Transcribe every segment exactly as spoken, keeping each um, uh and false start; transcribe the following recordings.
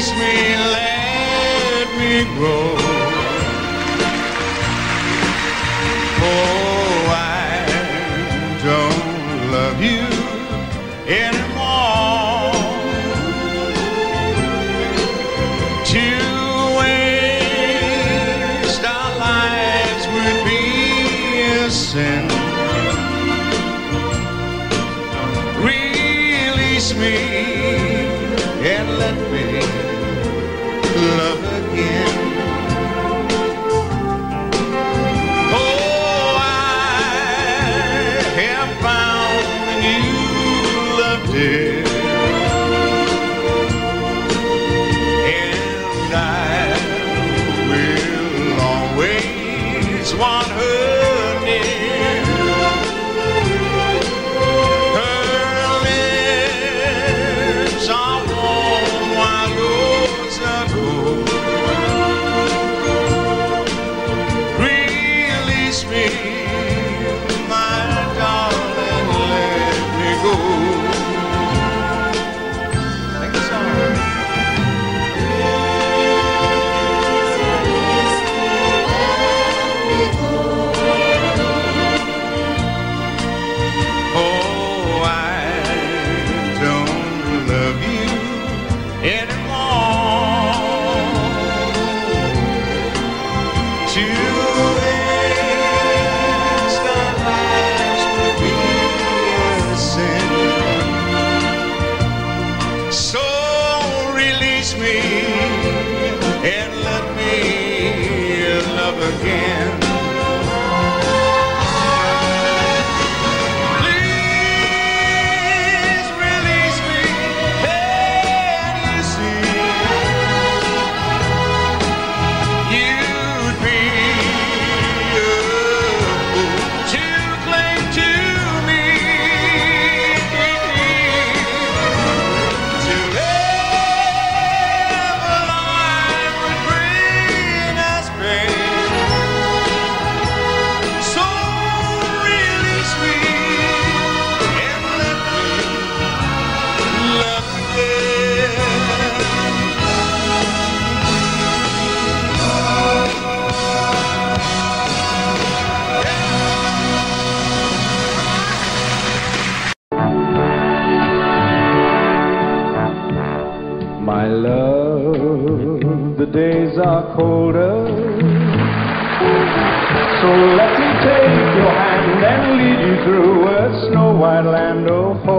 Release me, let me grow. Oh, I don't love you anymore. To waste our lives would be a sin. Release me and let me love again. Oh, I have found the new love, dear, and I will always want her near. Her lips are warm while yours are cold. Release me, my darling, let me go. Sing the song. Oh, I don't love you anymore. To waste our lives would be a sin. So release me and let me love again. Please release me. Can you see? You'd be a fool to cling to me. To live a life would bring us pain. So release me and let me love again. My love, the days are colder, so let me take your hand and lead you through a snow white land. Oh, ho,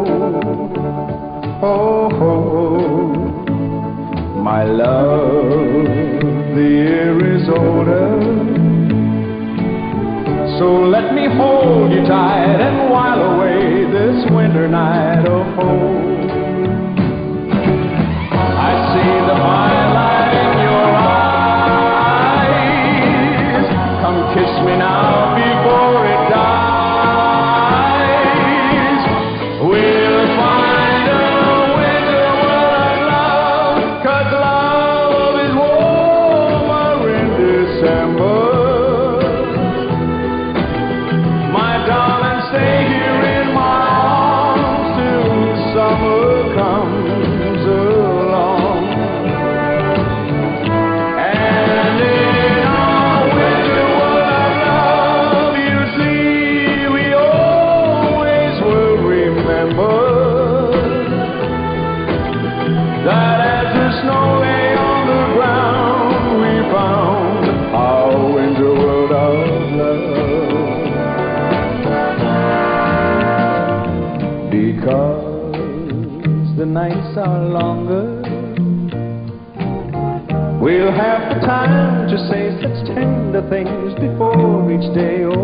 oh, ho. My love, the year is older, so let me hold you tight and while away this winter night. Oh, ho. I see the firelight in your eyes. Come kiss me now before it dies. We'll find a winter world of love, 'cause love is warmer in December. My darling, stay here in my arms till summer comes along. And in our winter world of love, you see, we always will remember that as the snow lay on the ground, we found our winter world of love. Because the nights are longer, we'll have the time to say such tender things before each day. Oh,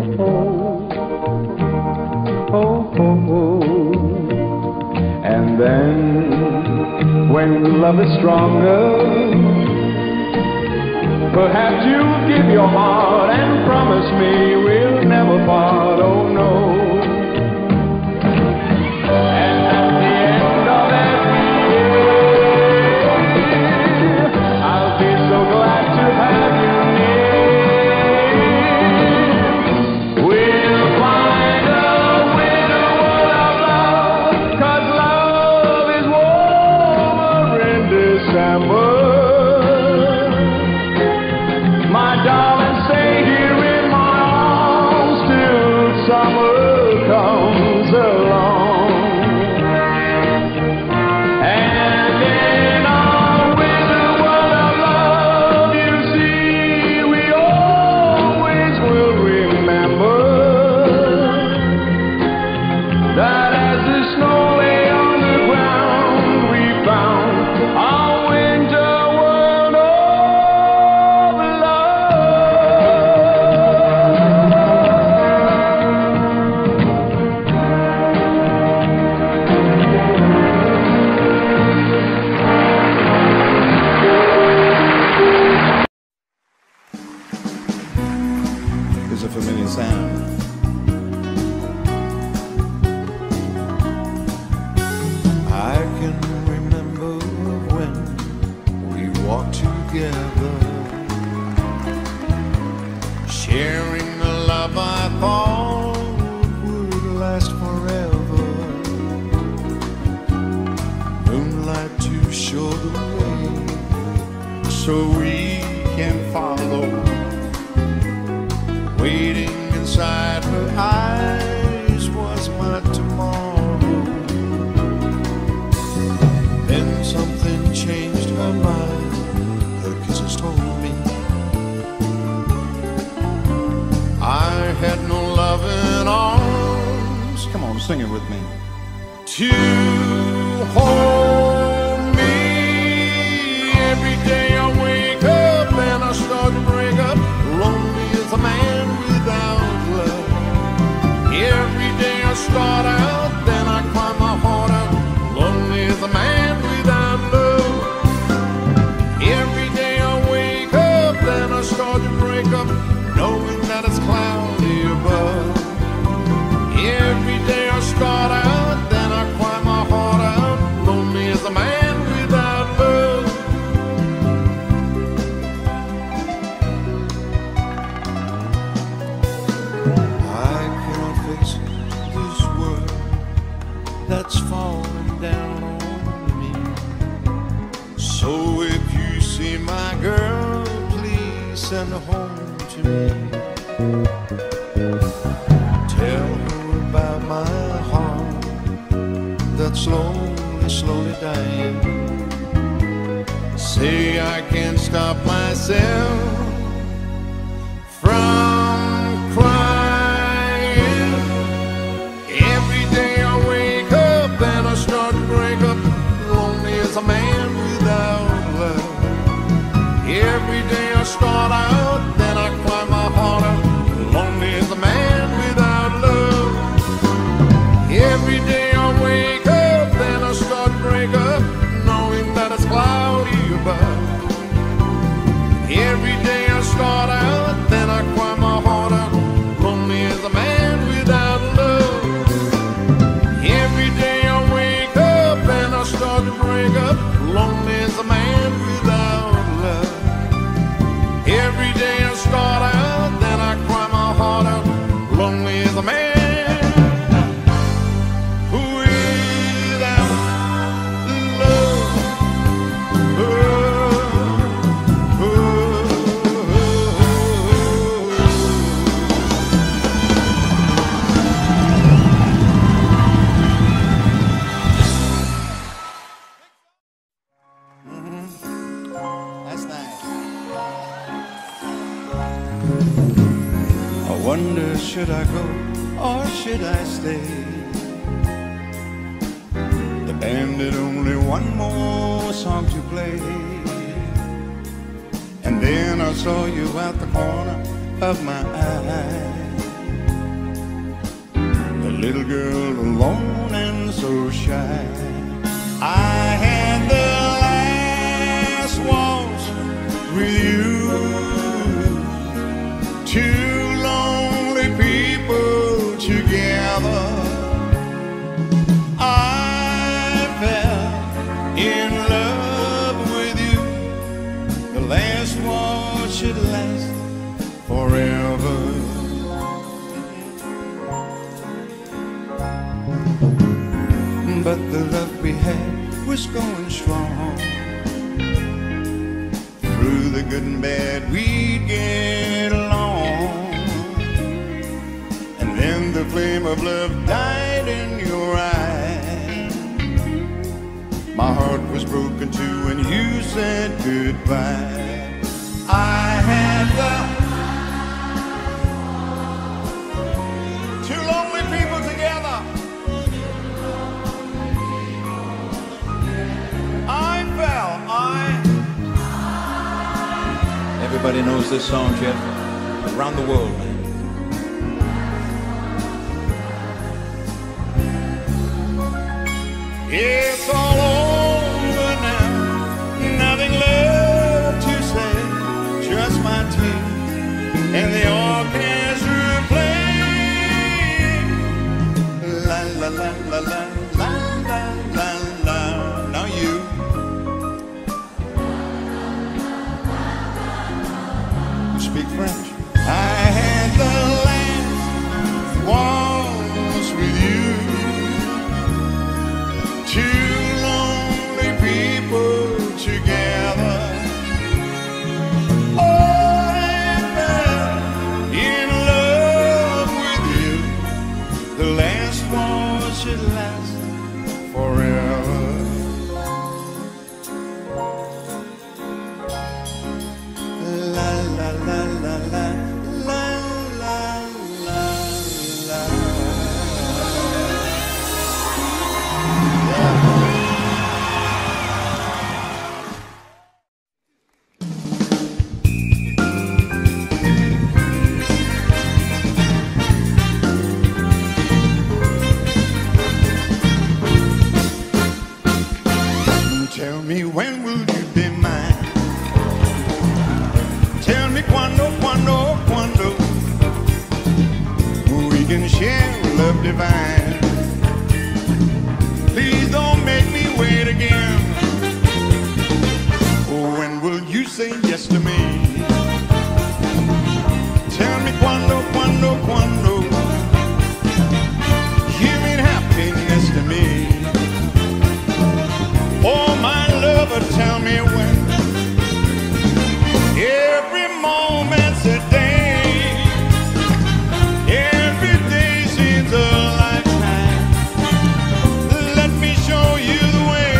oh, oh, oh. And then, when love is stronger, perhaps you'll give your heart and promise me we'll never part. Oh, no. And at the end of every year, I'll be so glad to have you near. We'll find a winter world of love, 'cause love is warmer in December. is a familiar sound. I can remember when we walked together, sharing the love I thought would last forever. Moonlight to show the way so we can follow. Waiting inside her eyes was my tomorrow. Then something changed her mind. Her kisses told me I had no loving arms. Come on, sing it with me. To hold me. Every day I wake up and I start to break up. Lonely as a man without love. Every day I start out, then I cry my heart out. Lonely as a man without love. Every day I wake up, then I start to break up, knowing that it's cloudy above. Every day I start out, then I cry my heart out. Lonely as a man without love. I cannot face this world that's falling down on me. So if you see my girl, please send her home to me. Tell her about my heart that's slowly, slowly dying. Say I can't stop myself from crying. Every day I wake up and I start to break up. Lonely as a man without love. Every day I start out, then I cry my heart out. Lonely as a man without love. Every day I wake up, then I start to break up, knowing that it's cloudy above. Every day I start out, then I cry my heart out. Lonely as a man without love. Every day I wake up and I start to break up. Lonely as a man without love. Every day I start out, then I cry my heart out. Lonely as a man without love. Oh, oh, That's nice. I wonder, should I go or should I stay? The band had only one more song to play, and then I saw you out the corner of my eye. The little girl alone and so shy. I had the last waltz with you. Two lonely people together. I fell in love with you. The last waltz should last forever. But the love we had was going strong. Through the good and bad we'd get along. And then the flame of love died in your eyes. My heart was broken too when you said goodbye. I had the two lonely people together. I fell, I Everybody knows this song, Jeff, around the world, man. It's all over now, nothing left to say, just my tears and the orchestra la la la la la la. Now you. You speak French. I had the last waltz with you. Two lonely people together. Oh, I fell in love with you. The last waltz should last forever. La la la la la la la la la. Tell me when will you be mine? Tell me quando, quando, quando we can share love divine. Please don't make me wait again. When will you say yes to me? Tell me quando, quando, quando you mean happiness to me. Oh, my lover, tell me when. Every moment's a day. Every day seems a lifetime. Let me show you the way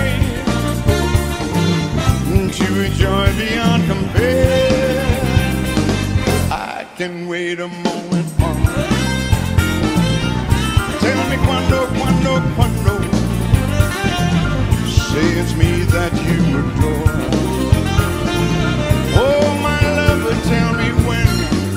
to a joy beyond compare. I can wait a moment more. Tell me quando, quando, quando. Say it's me that you adore. Oh, my lover, tell me when.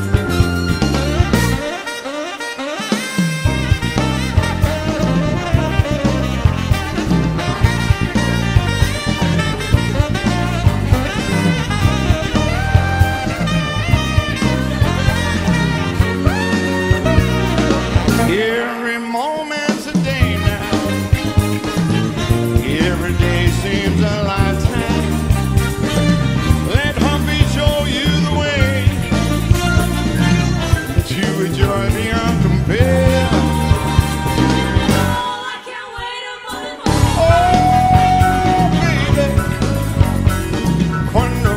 Every moment's a day now. Every day seems a lifetime. Let hubby show you the way to a joy beyond compare. Oh, I can't wait a moment more. Oh, baby, quando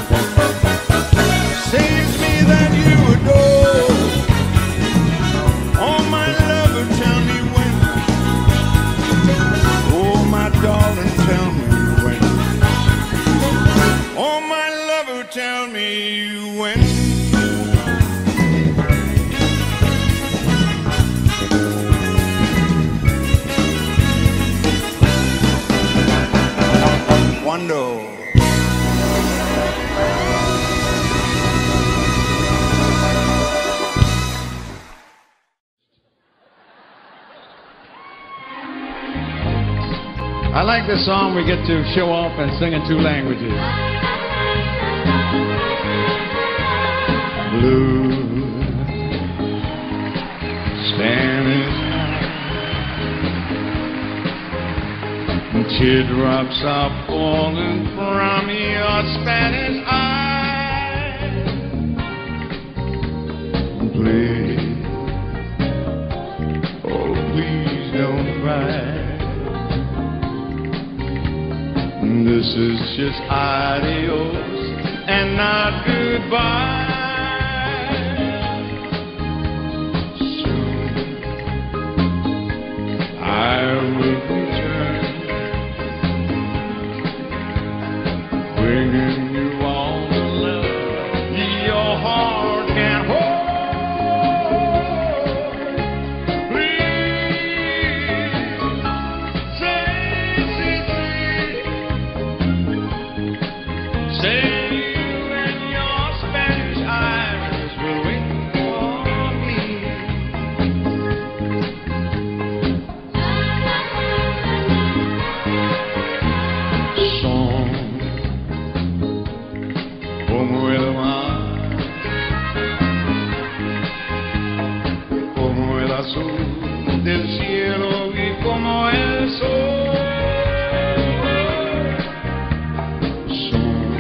saves me that you adore. Oh, my lover, tell me when. Oh, my darling, tell me when. Oh, my lover, tell me when. Quando. I like this song. We get to show off and sing in two languages. Blue Spanish teardrops are falling from your Spanish eyes. Please, oh please don't cry. This is just adios and not goodbye. Soon I will return, bringing you all the love your heart can hold. Please say, say, say, say when your Spanish eyes will wait for me. Son como el mar, como el azul del cielo y como el sol. Son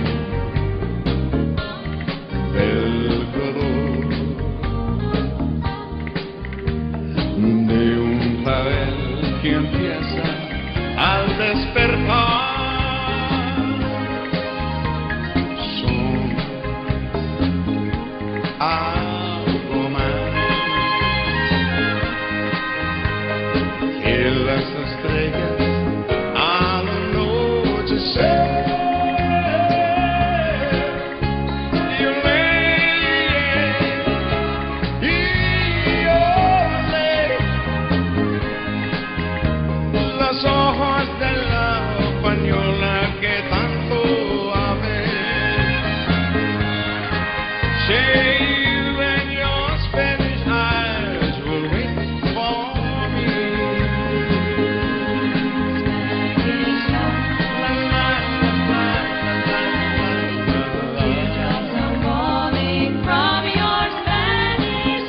del color de un clavel que empieza al despertar. Son algo más que las estrellas al anochecer. Yo leí y olé los ojos de la española que tanto amé. Say you and your Spanish eyes will wait for me. La, la, la, la, la, la, la. Teardrops are falling from your Spanish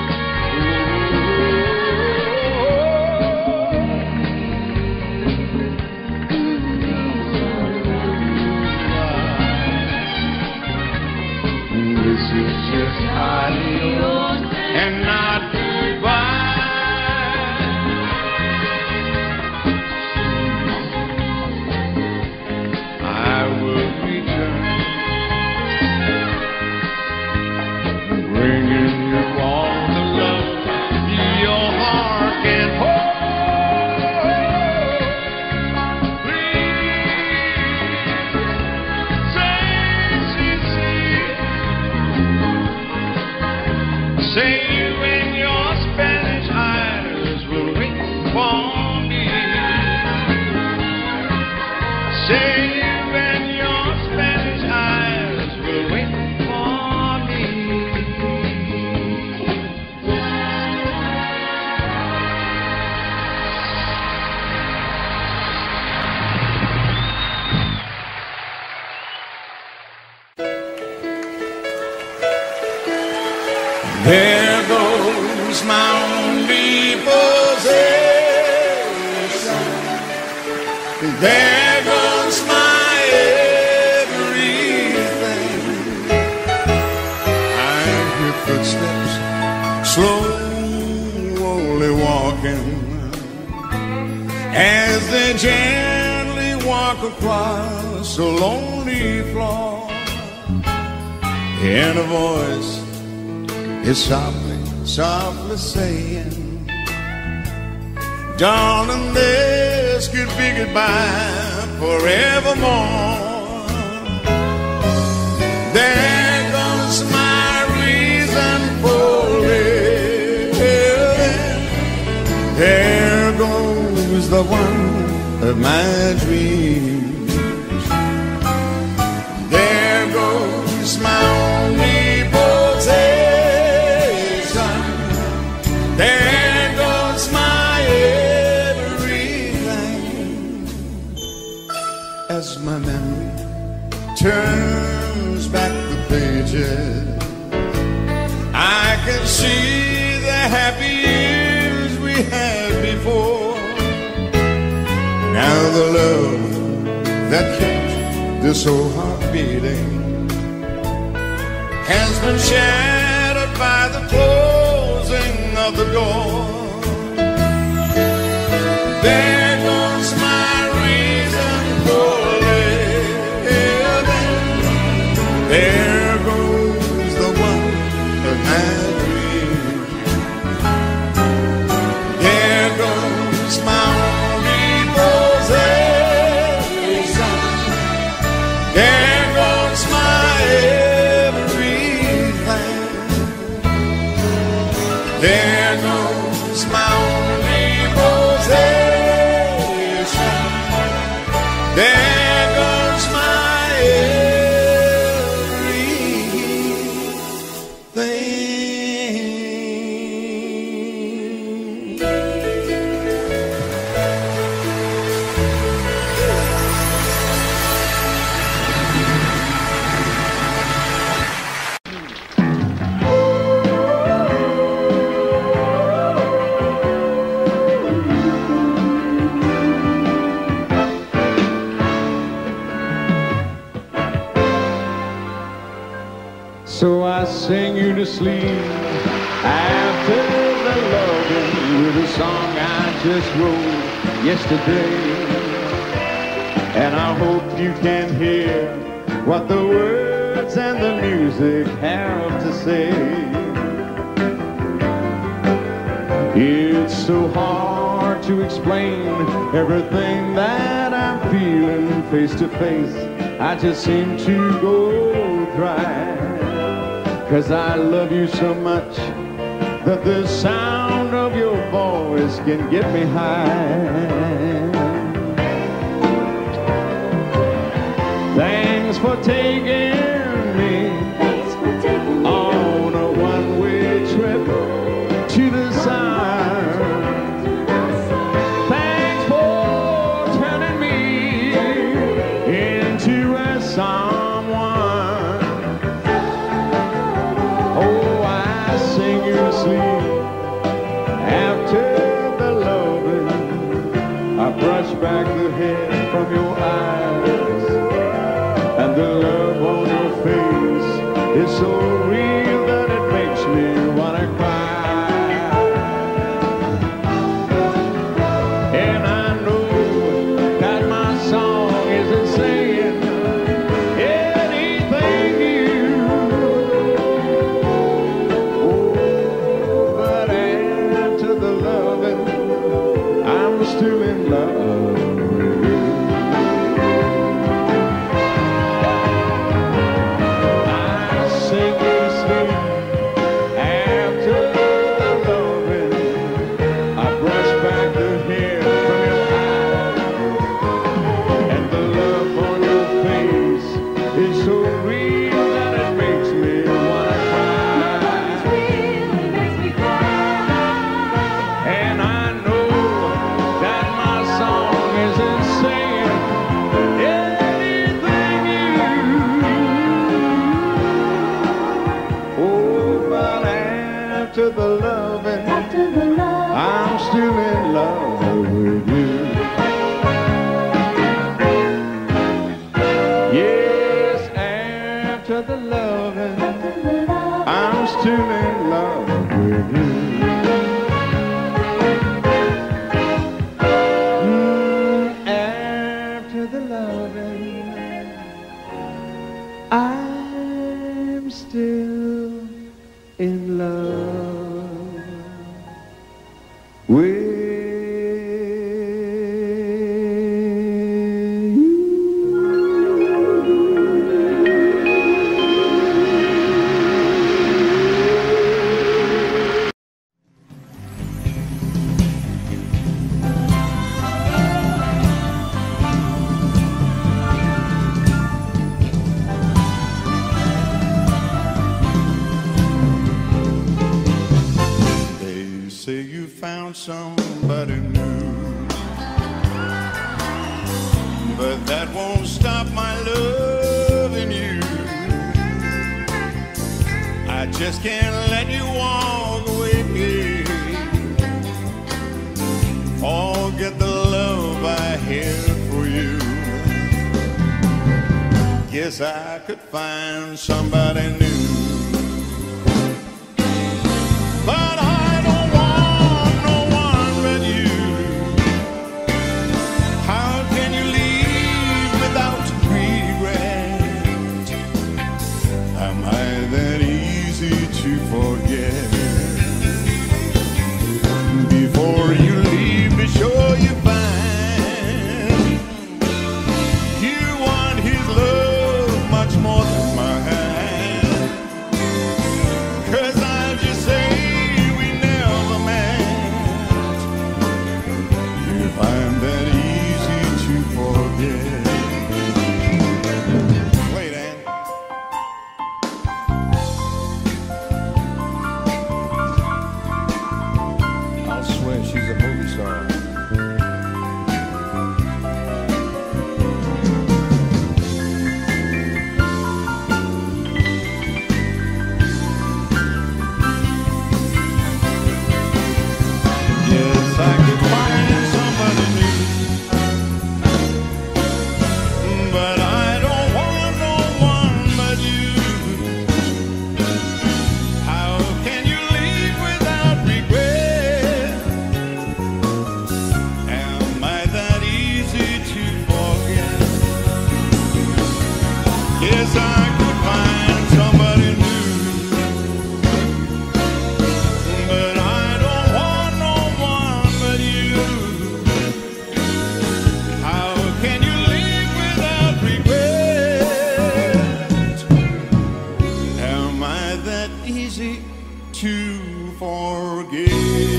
This is just adios and not goodbye. I will return, bringing you all the love your heart can hold. Please say, see, see. Say you and your Spanish eyes will wait for me. Say you and your Spanish eyes will wait for me. There goes my only possession. There goes my everything. I hear footsteps slowly walking as they gently walk across a lonely floor. And a voice is softly, softly saying, darling, this could be goodbye forevermore. There goes my reason for living. There goes the one of my dreams. There goes my only possession. There goes my everything. As my memory turns back the pages, I can see the happy years we had before. Now the love that kept this old heart beating has been shattered by the closing of the door. There goes my reason for living. There goes the one of my dreams. There goes my only possession. There goes my everything. There goes my only possession. There goes my everything. to sleep after the loving with a song I just wrote yesterday. And I hope you can hear what the words and the music have to say. It's so hard to explain everything that I'm feeling face to face. I just seem to go dry, 'cause I love you so much that the sound of your voice can get me high. Thanks for taking me Thanks for taking me on a one-way trip to the sun. Thanks for turning me into a someone. Oh, I sing you to sleep after the loving. I brush back the hair from your eyes, and the love on your face is so real that it makes me wanna cry. And I know that my song isn't saying anything new. Oh, but after the loving, I'm still in love with you. After the loving, After the love, I'm still in love with you. Yes, after the loving, after the love, I'm still in love with you. Mm, after the loving, I'm still in love with you. Say you found somebody new, but that won't stop my loving you. I just can't let you walk away. Forget the love I had for you. Guess I could find somebody new, but I to forget. Before you leave, be sure you find you want his love much more than mine. forget.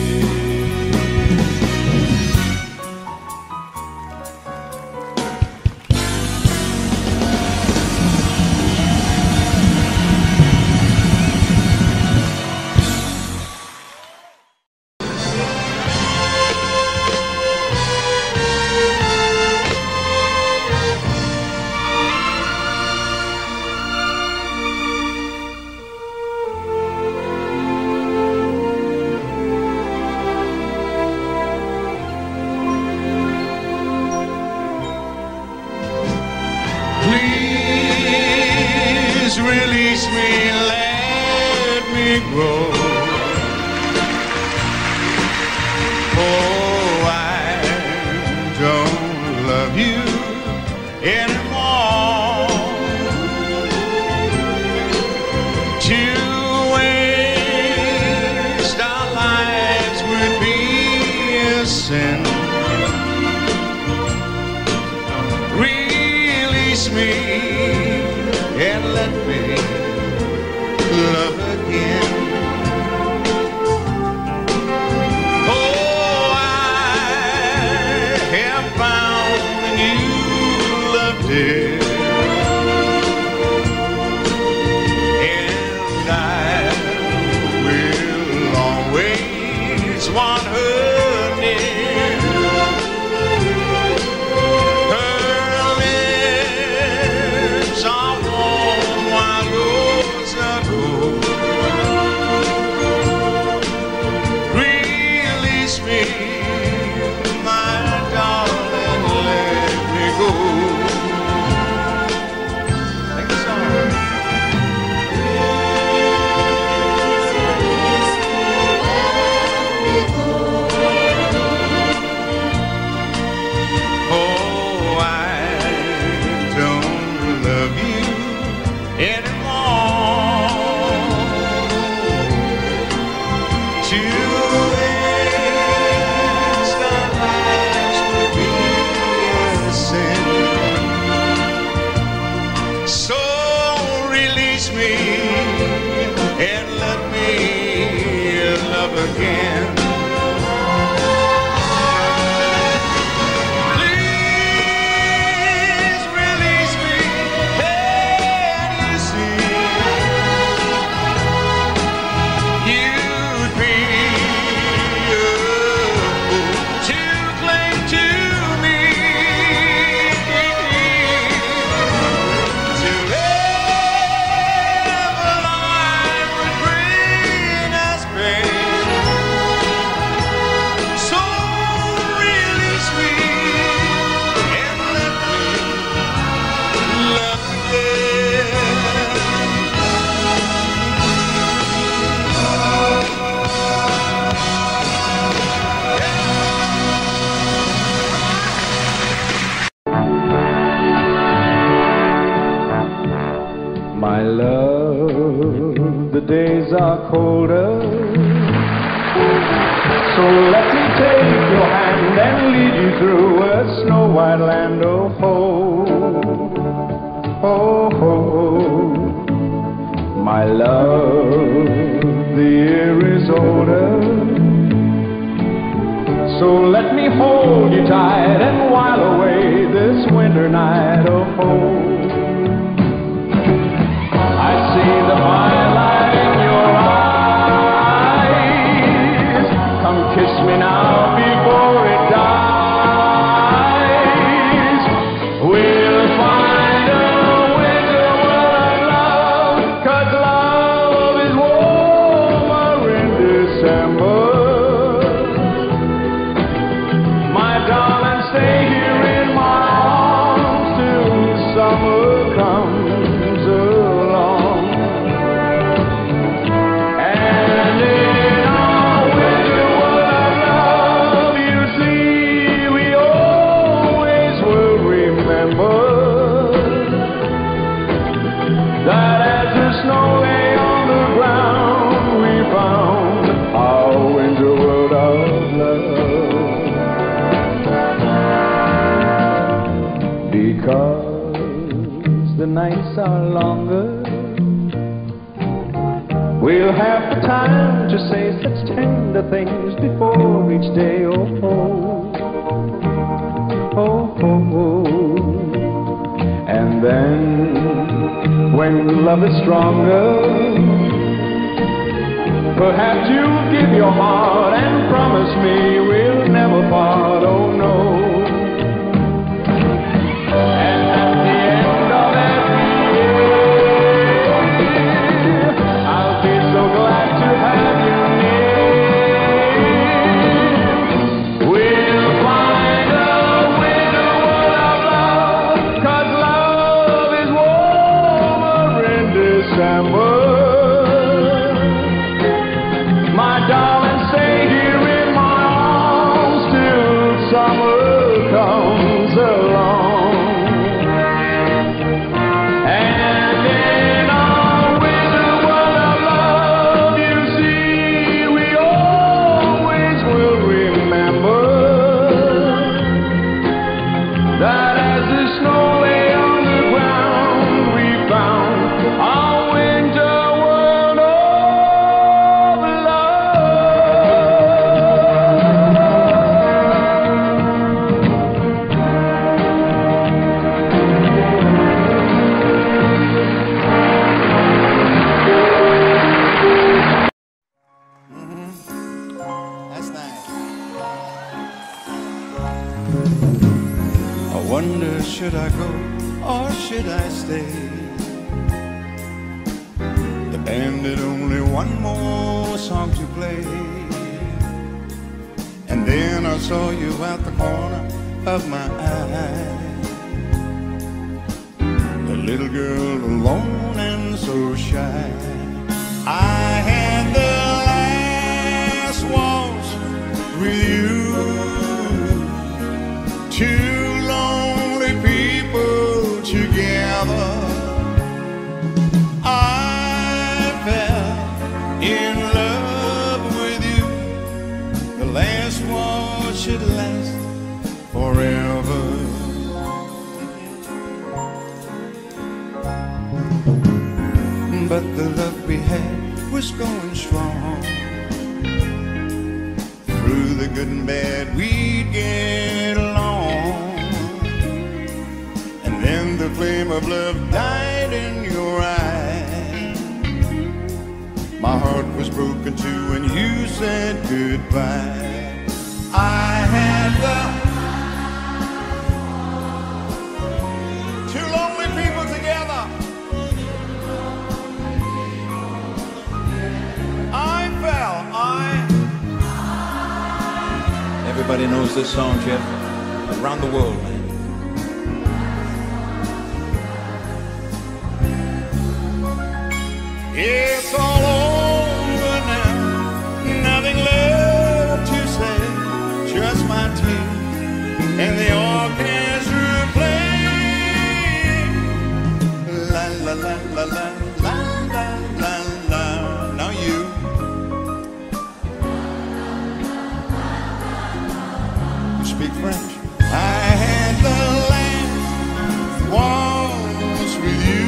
Please release me, let me go. Oh, I don't love you anymore. To waste our lives would be a sin. Release me and let me love again. Oh, I have found the new love, dear, and I will always want her near. My love, the days are colder, so let me take your hand and lead you through a snow white land. Oh ho, oh ho, my love, the year is older, so let me hold you tight and while away this winter night. Oh ho, I see the firelight in your eyes. Come kiss me now before it dies. We'll find a winter world of love, 'cause love is warmer in December. My darling, stay here in my arms till summer comes along. And in our winter world of love, you see, we always will remember that as the snow lay on the ground, we found our winter world of love. Because the nights are longer, we'll have the time to say better things before each day. Oh, oh, oh, oh, oh. And then, when love is stronger, perhaps you'll give your heart and promise me we'll never part. Oh, no. Should I go or should I stay? The band had only one more song to play, and then I saw you out the corner of my eye. The little girl alone and so shy. I had the last waltz with you. Two people together. I fell in love with you. The last one should last forever. But the love we had was going strong. Through the good and bad we'd get along. Then the flame of love died in your eyes. My heart was broken too when you said goodbye. I had the two lonely people together. I fell, I... Everybody knows this song, Jeff. Around the world, man. It's all over now, nothing left to say, just my tears and the orchestra playing. La la la la la la la la la. Now you. You speak French. I had the last waltz with you.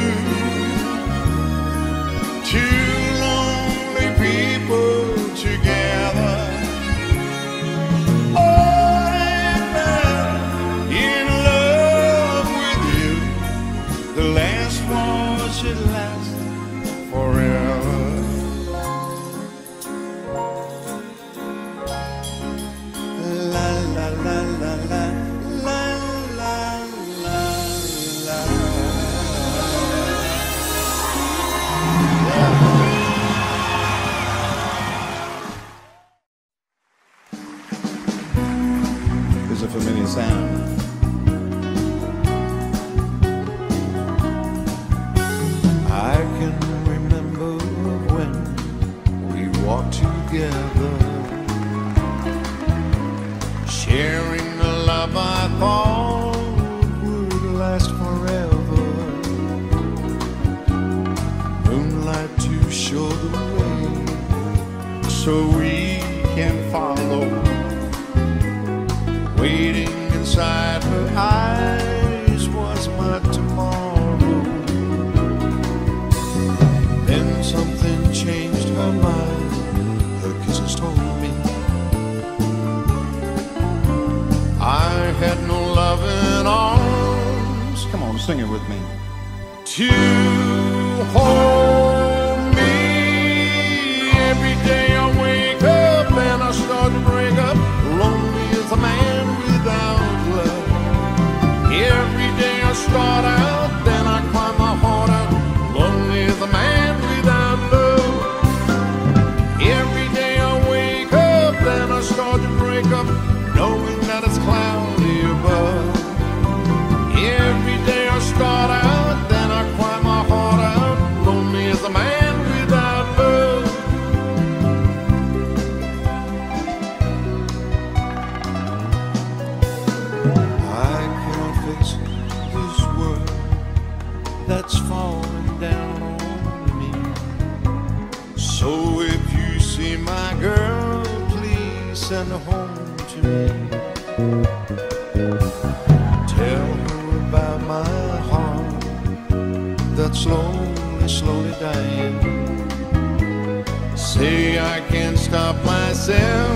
Two lonely people together. Oh, I fell in love with you. The last one should last forever. La la la la la la la la la. There's a familiar sound. I can remember when we walked together, sharing the love I thought would last forever. Moonlight to show the way, so we can follow. Waiting inside her eyes was my tomorrow. Then something changed her mind. Her kisses told me loving arms. Come on, sing it with me. To hold me every day I wake up and I start to break up. Lonely as a man without love. Every day I start out, then I climb my heart out. Lonely as a man without love. Every day I wake up, then I start to break up, knowing that it's cloudy above. Every day I start out, then I cry my heart out. Lonely as a man without love. I cannot face this world that's falling down on me. So if you see my girl, please send her home to me. Tell her about my heart that's slowly, slowly dying. Say I can't stop myself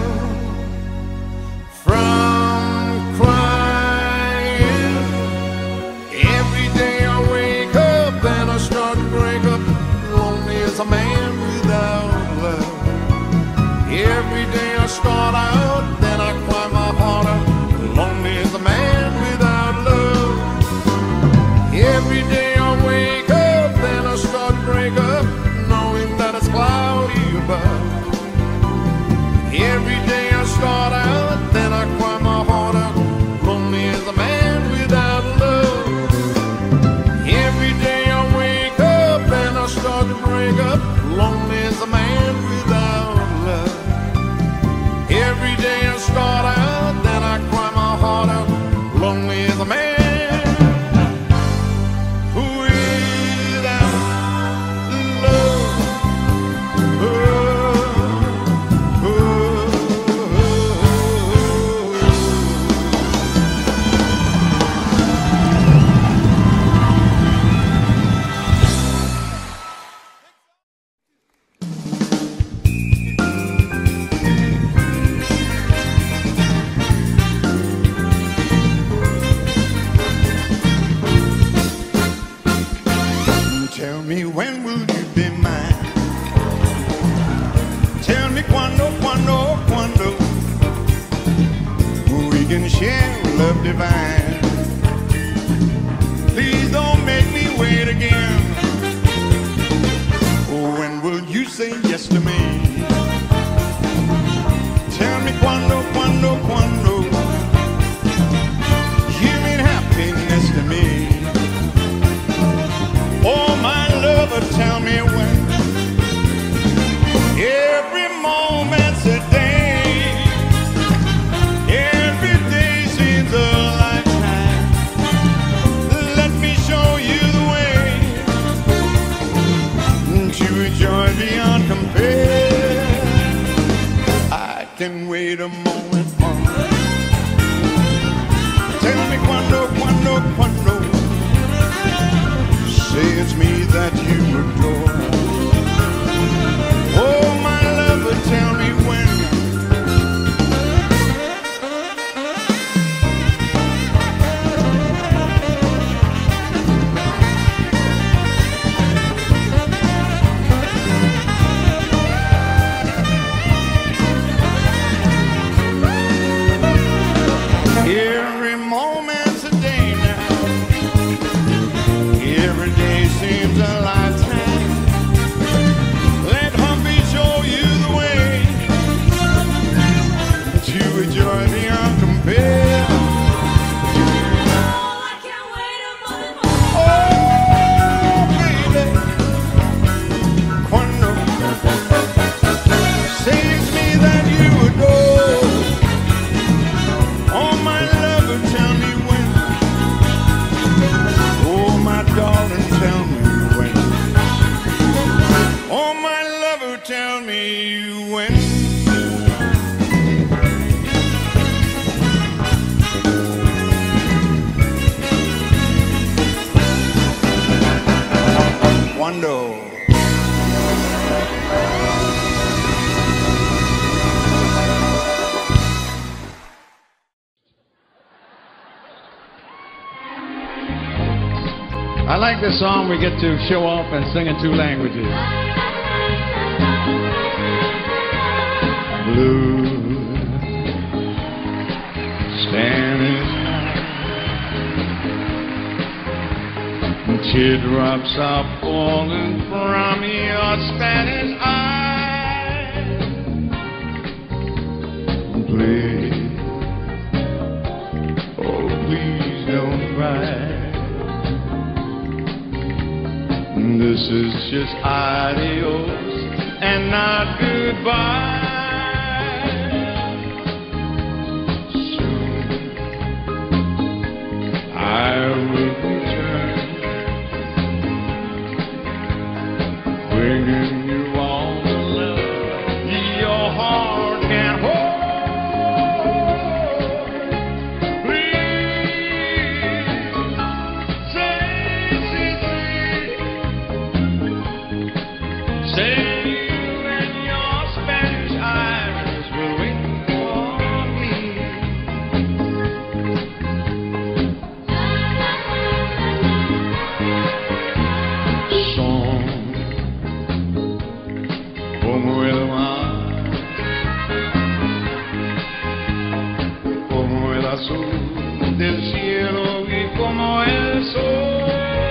from crying. Every day I wake up and I start to break up. Lonely as a man without love. Every day I start out, then I cry my heart out. Lonely as a man without love. Every day I wake up, then I start to break up, knowing that it's cloudy above. Every day I start out, then I cry my heart out. Lonely as a man without love. Every day I wake up, and I start to break up, lonely as a man without love. Every day I start out, then I cry my heart out. Lonely as a man. Tell me when will you be mine? Tell me quando, quando, quando we can share love divine. Please don't make me wait again. When will you say yes to me? Tell me quando, quando, quando you mean happiness to me. Oh, my lover, tell me when. Every moment's a day. Every day seems a lifetime. Let me show you the way to a joy beyond compare. I can wait a moment more. Tell me quando, quando, quando. Say it's me that you adore. Oh, my lover, tell me when. Every moment's a day now. Every day seems a lifetime. I like this song. We get to show off and sing in two languages. Blue, standing high, teardrops are falling from your Spanish eyes. Please, oh please don't cry. This is just adios and not goodbye. Soon I will return, bringing you all the love your heart can hold. Please say, say, say, say you and your Spanish eyes will wait for me. Son como el mar, como el azul del cielo y como el sol.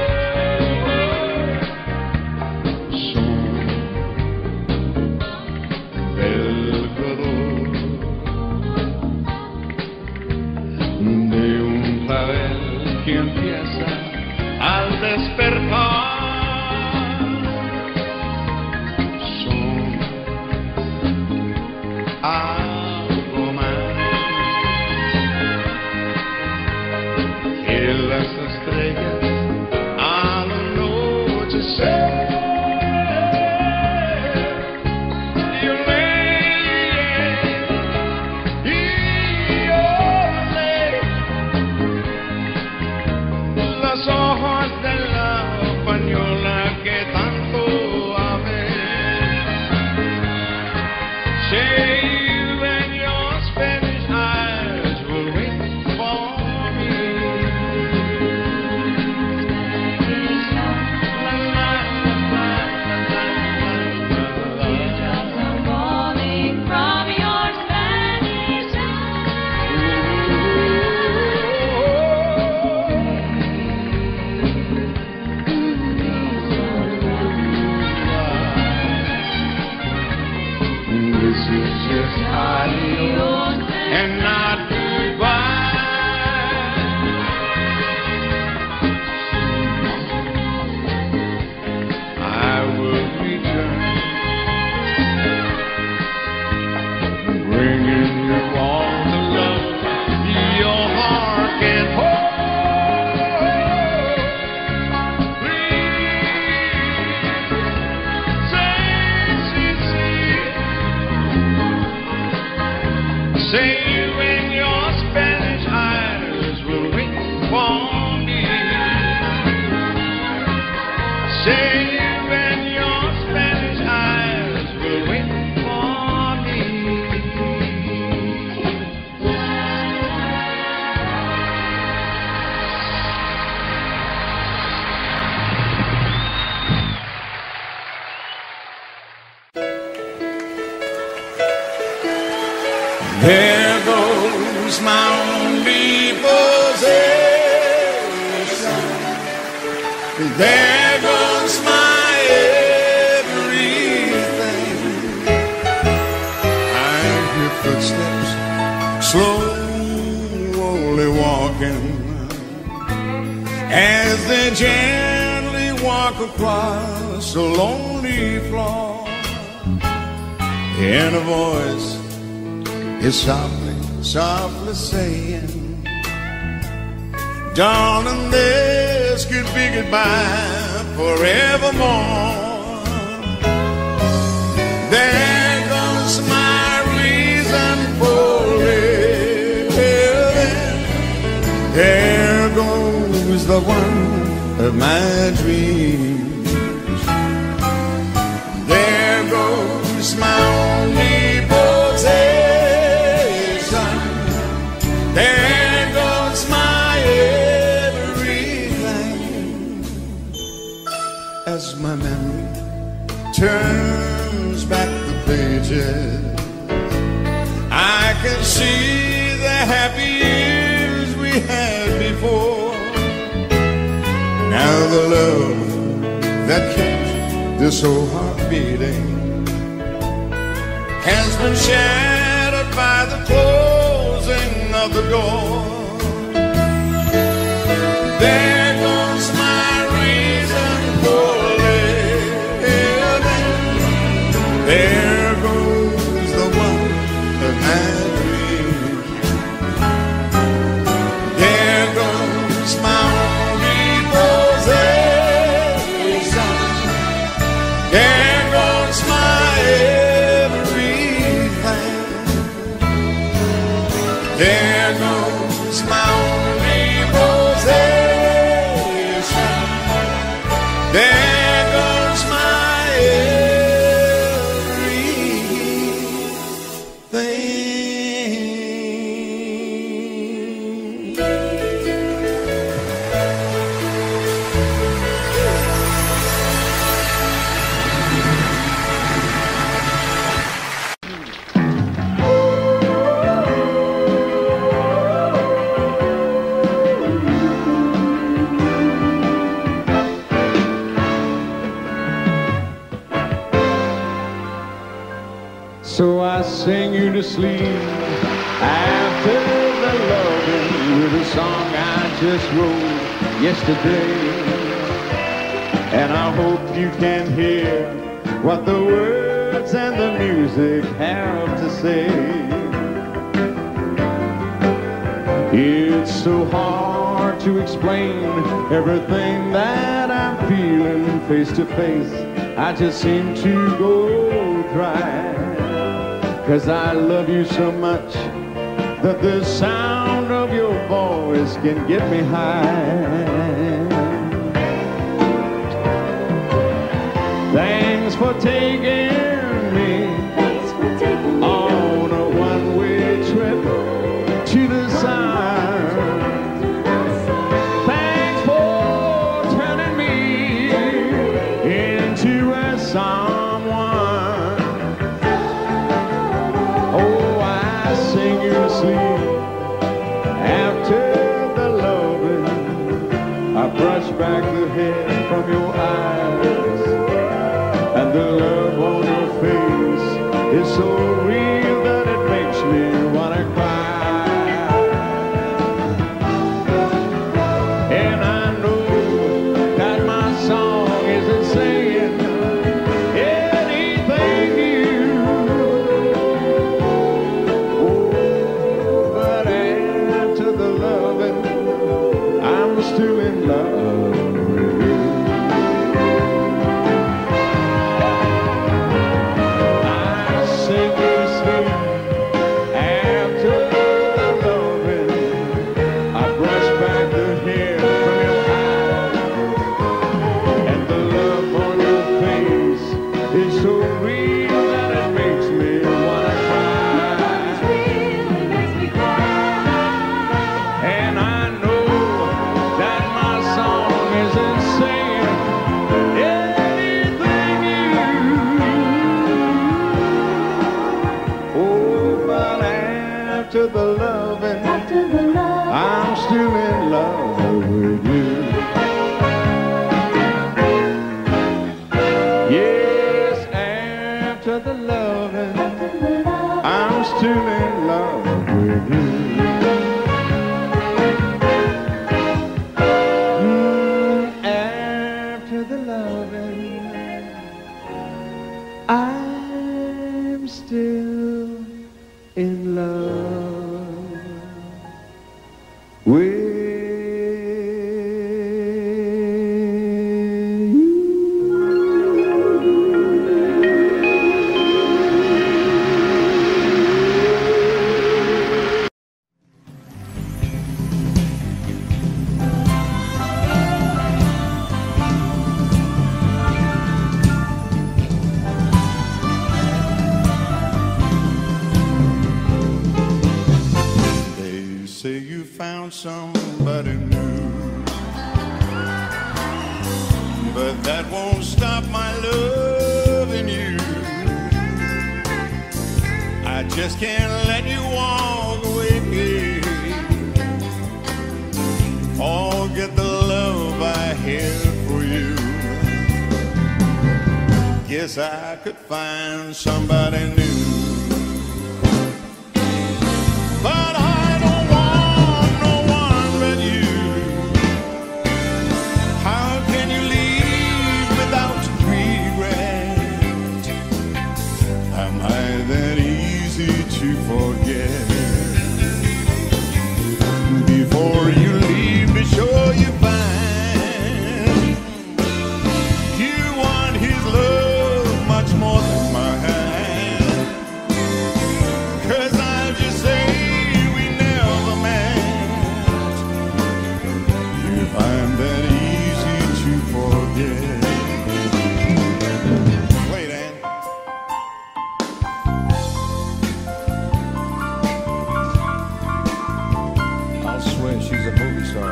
Son del color de un clavel que empieza al despertar. Son algo más que las estrellas a la noche se. Yo leí y yo sé las hojas de la española que tanto amé. Say you and your Spanish eyes will wait for me. La, la, la, la, la, la, la. Teardrops are falling from your Spanish This is just adios and not goodbye. I will return, bringing you all the love your heart can hold. Please say, say, say, say you and your Spanish eyes will wait for me. Say you and your Spanish eyes will wait for me. There goes my only possession. There goes my everything. I hear footsteps slowly walking as they gently walk across a lonely floor. And a voice is softly, softly saying, darling, this could be goodbye forevermore. There goes my reason for living. There goes the one of my dreams. There goes my only possession. There goes my everything. my memory turns back the pages, I can see the happy years we had before. Now the love that kept this old heart beating has been shattered by the closing of the door. There goes my reason for living. There goes the one of my dreams. There goes my only possession. There goes my everything. There goes my only possession. There goes my everything. So I sing you to sleep after the loving with a song I just wrote yesterday. And I hope you can hear what the words and the music have to say. It's so hard to explain everything that I'm feeling face to face. I just seem to go dry, 'cause I love you so much that the sound of your voice can get me high. Thanks for taking me Thanks for taking me on a one-way trip to the sun. Thanks for turning me into a someone. Oh, I sing you to sleep after the loving. I brush back the hair from your eyes, and the love on your face is so real that it makes me wanna cry. And I know that my song isn't saying anything new. To the loving, I'm still in love with you. I sing you to sleep after the loving. I brush back the hair from your eyes, and the love on your face is so real that it makes me wanna cry. And I know that my song isn't saying anything new. Oh, but after the loving, after the love. I'm still in love with you. Yes, after the loving, After the love. I'm still in love with you. Mm, after the loving, I'm still in love with you. Found somebody new. but that won't stop my loving you. I just can't let you walk away. Forget the love I had for you. Guess I could find somebody new. But I don't want no one but you. How can you leave without regret? Am I that easy to forget? Before you leave, be sure you find you want his love much more than mine. 'Cause I'll just say we never met. If I'm that easy to forget. Wait, Ann. I'll swear she's a movie star.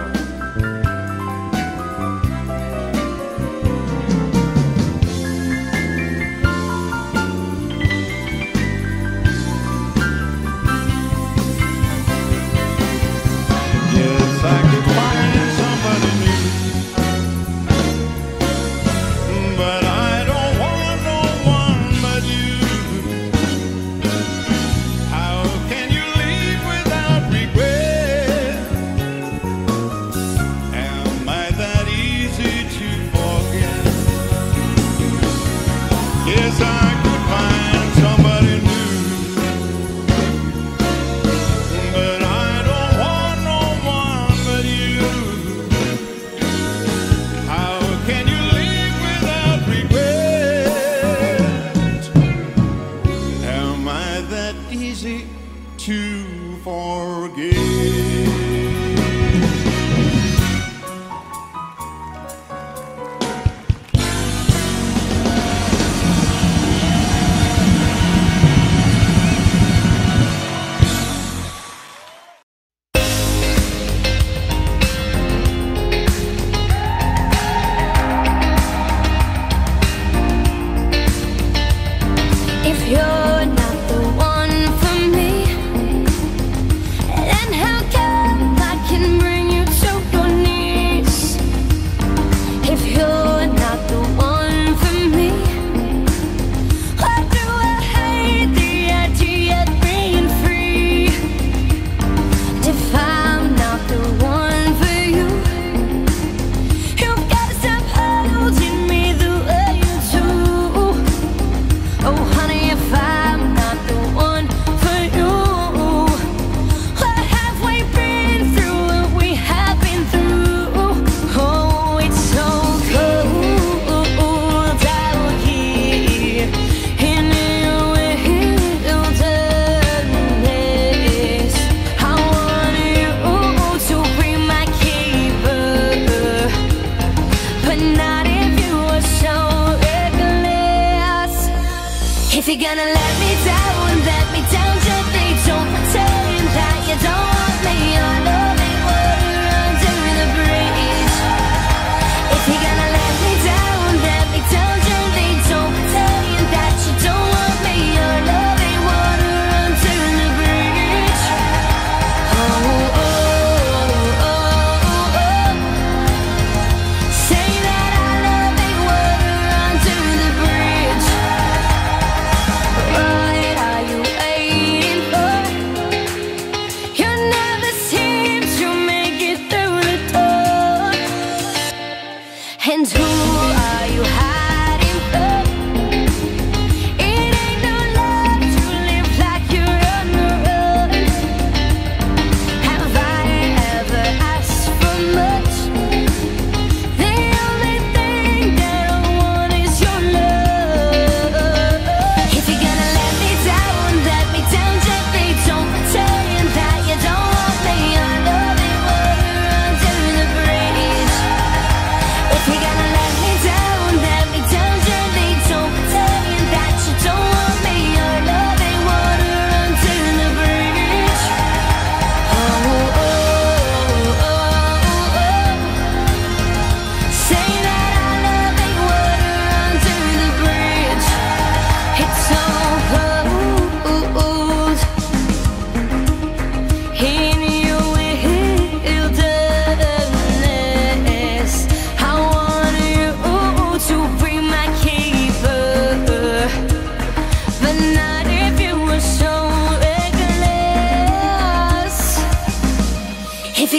Yes, I could find somebody new, but I don't want no one but you. How can you leave without regret? Am I that easy to forget? Yes, I could find somebody new, but I don't want no one but you. How can you leave without regret? Am I that easy to forget? If you're not the one for me, then how can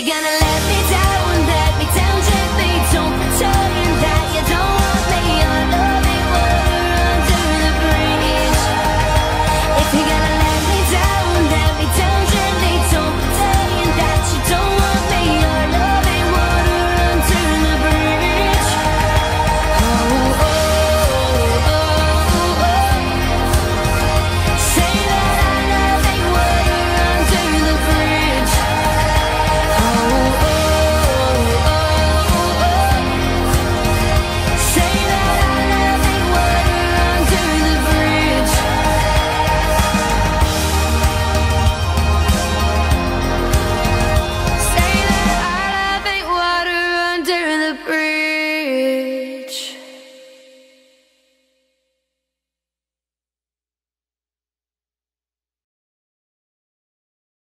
gonna